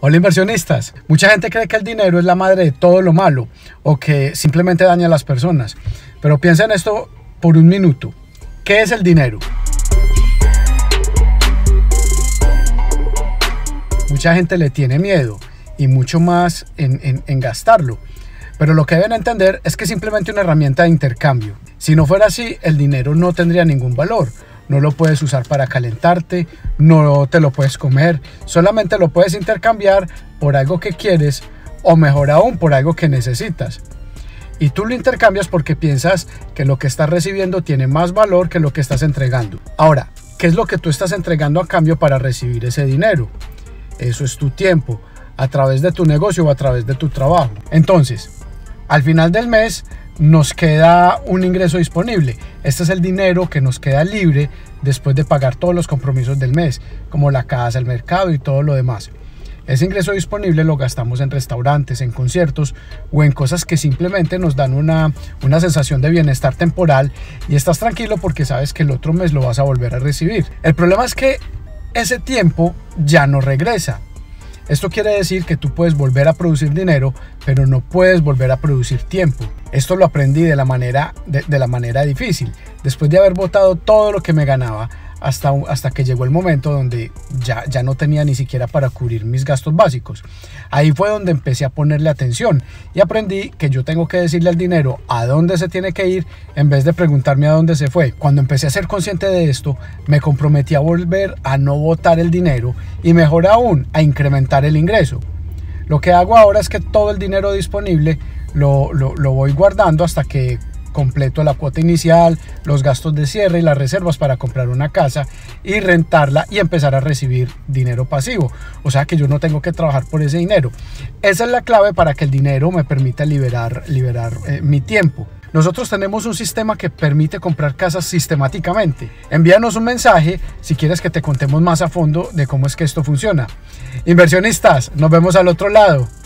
Hola inversionistas, mucha gente cree que el dinero es la madre de todo lo malo o que simplemente daña a las personas, pero piensa en esto por un minuto. ¿Qué es el dinero? Mucha gente le tiene miedo y mucho más en gastarlo, pero lo que deben entender es que es simplemente una herramienta de intercambio. Si no fuera así, el dinero no tendría ningún valor. No lo puedes usar para calentarte, no te lo puedes comer, solamente lo puedes intercambiar por algo que quieres o mejor aún por algo que necesitas. Y tú lo intercambias porque piensas que lo que estás recibiendo tiene más valor que lo que estás entregando. Ahora, ¿qué es lo que tú estás entregando a cambio para recibir ese dinero? Eso es tu tiempo, a través de tu negocio o a través de tu trabajo. Entonces, al final del mes nos queda un ingreso disponible. Este es el dinero que nos queda libre después de pagar todos los compromisos del mes, como la casa, el mercado y todo lo demás. Ese ingreso disponible lo gastamos en restaurantes, en conciertos o en cosas que simplemente nos dan una sensación de bienestar temporal y estás tranquilo porque sabes que el otro mes lo vas a volver a recibir. El problema es que ese tiempo ya no regresa. Esto quiere decir que tú puedes volver a producir dinero, pero no puedes volver a producir tiempo. Esto lo aprendí de la manera difícil, después de haber botado todo lo que me ganaba, hasta que llegó el momento donde ya no tenía ni siquiera para cubrir mis gastos básicos. Ahí fue donde empecé a ponerle atención y aprendí que yo tengo que decirle al dinero a dónde se tiene que ir en vez de preguntarme a dónde se fue. Cuando empecé a ser consciente de esto, me comprometí a volver a no botar el dinero y mejor aún, a incrementar el ingreso. Lo que hago ahora es que todo el dinero disponible lo voy guardando hasta que completo la cuota inicial, los gastos de cierre y las reservas para comprar una casa y rentarla y empezar a recibir dinero pasivo. O sea que yo no tengo que trabajar por ese dinero. Esa es la clave para que el dinero me permita liberar mi tiempo. Nosotros tenemos un sistema que permite comprar casas sistemáticamente. Envíanos un mensaje si quieres que te contemos más a fondo de cómo es que esto funciona. Inversionistas, nos vemos al otro lado.